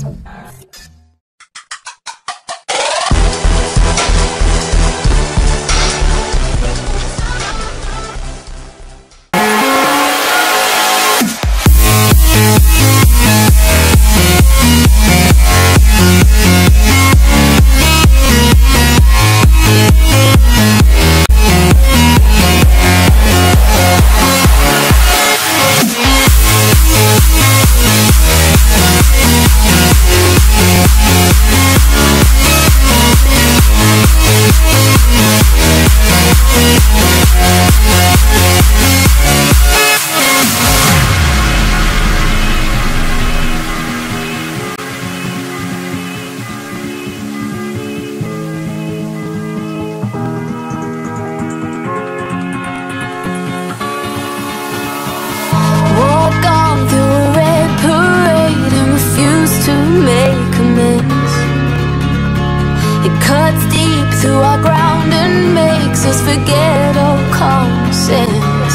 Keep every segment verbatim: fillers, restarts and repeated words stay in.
Forget all common sense.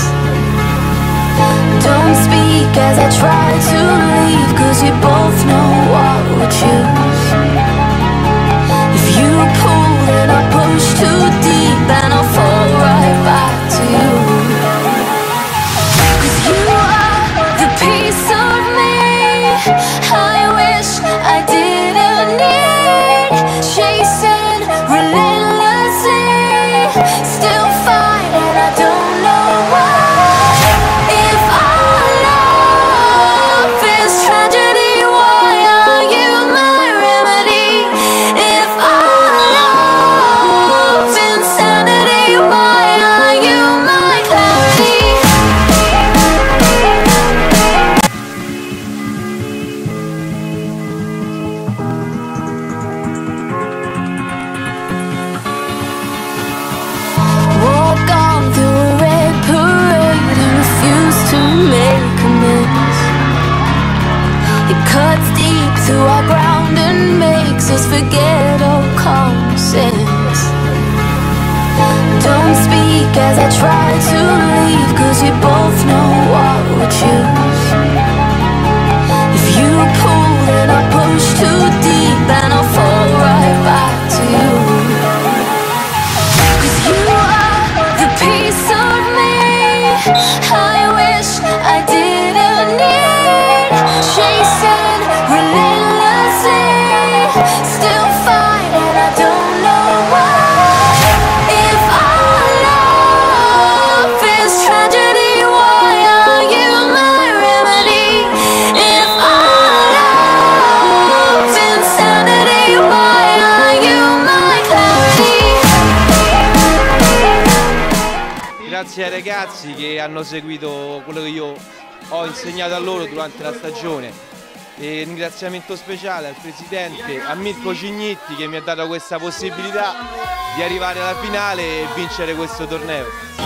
Don't speak as I try to leave, 'cause we both know what we choose. If you pull then I push too deep, and I'll fall right back to you. 'Cause you are the piece of me I wish I didn't need. Chasing relentlessly, still fine, and I don't know why. If our love is tragedy, why are you my remedy? If our love is insanity, why are you my clarity? Walk on through a red parade and refuse to make amends. It cuts deep to our ground and makes us forget all common sense. Don't speak as I try to leave, 'cause we both know what we choose. If you pull then I push too deep, and I'll fall right back to you. 'Cause you are the piece of me I wish I didn't need. Chasing relentlessly, still fine, and I don't know why. If our love is tragedy, why are you my remedy? If our love is insanity, why are you my clarity? Grazie ai ragazzi che hanno seguito quello che io ho insegnato a loro durante la stagione, e un ringraziamento speciale al presidente, a Mirko Cignitti, che mi ha dato questa possibilità di arrivare alla finale e vincere questo torneo.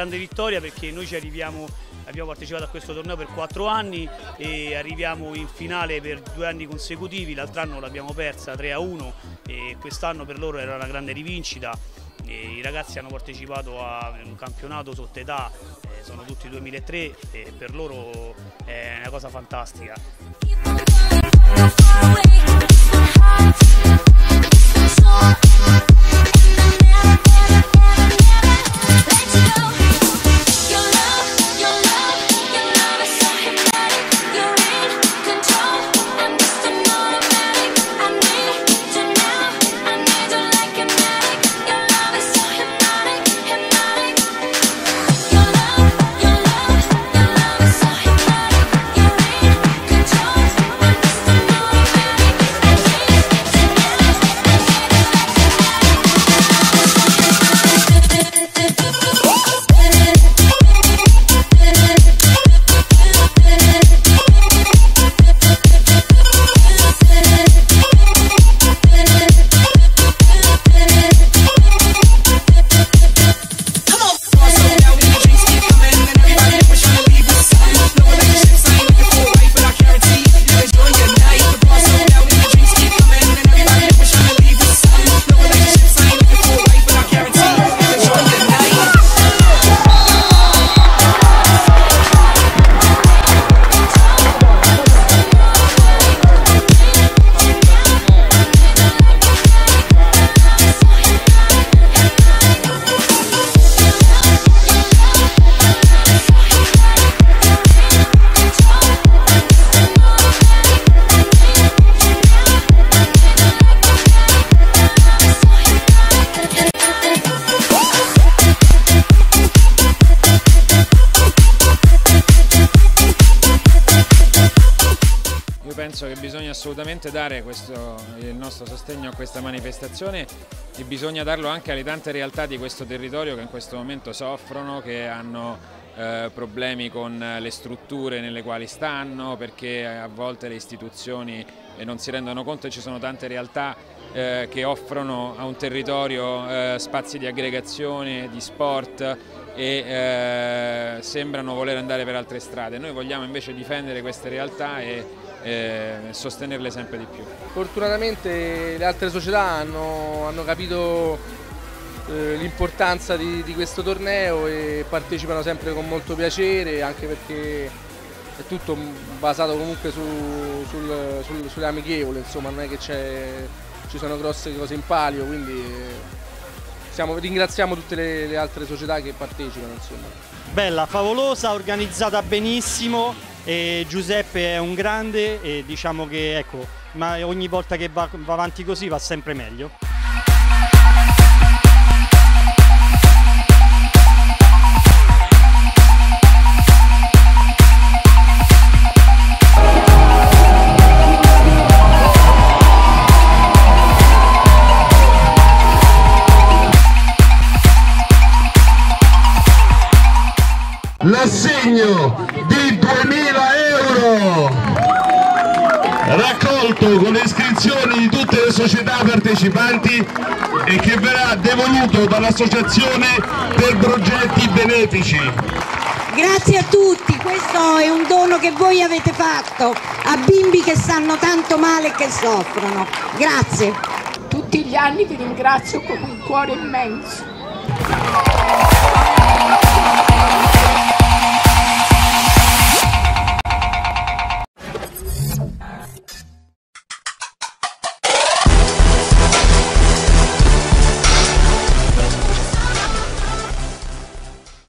grande vittoria perché noi ci arriviamo, abbiamo partecipato a questo torneo per quattro anni e arriviamo in finale per due anni consecutivi. L'altro anno l'abbiamo persa tre a uno e quest'anno per loro era una grande rivincita. E i ragazzi hanno partecipato a un campionato sotto età, eh, sono tutti duemilatré e per loro è una cosa fantastica. Penso che bisogna assolutamente dare questo, il nostro sostegno a questa manifestazione e bisogna darlo anche alle tante realtà di questo territorio che in questo momento soffrono, che hanno eh, problemi con le strutture nelle quali stanno, perché a volte le istituzioni non si rendono conto e ci sono tante realtà eh, che offrono a un territorio eh, spazi di aggregazione, di sport e eh, sembrano voler andare per altre strade. Noi vogliamo invece difendere queste realtà e e sostenerle sempre di più. Fortunatamente le altre società hanno, hanno capito eh, l'importanza di, di questo torneo e partecipano sempre con molto piacere, anche perché è tutto basato comunque su, sul, sul, sulle amichevoli, insomma non è che ci sono grosse cose in palio, quindi siamo, ringraziamo tutte le, le altre società che partecipano. Insomma. Bella, favolosa, organizzata benissimo. E Giuseppe è un grande e diciamo che ecco, ma ogni volta che va, va avanti così va sempre meglio. L'assegno di duemila euro raccolto con le iscrizioni di tutte le società partecipanti e che verrà devoluto dall'associazione per progetti benefici. Grazie a tutti, questo è un dono che voi avete fatto a bimbi che stanno tanto male e che soffrono. Grazie. Tutti gli anni vi ringrazio con un cuore immenso.